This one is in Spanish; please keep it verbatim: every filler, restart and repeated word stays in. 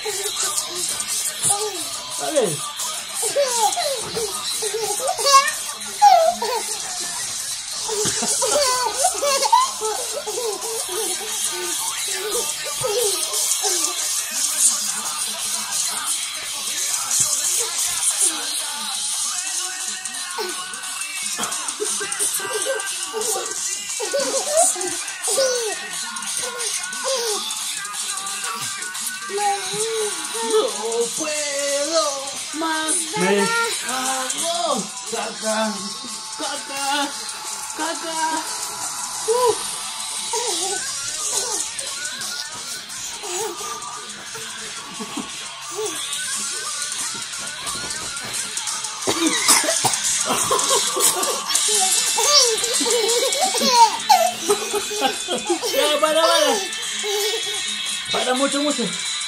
Dale. No puedo más. Me cago. Caca. Caca. Caca. Uh. Ya, para, para. Para mucho, mucho.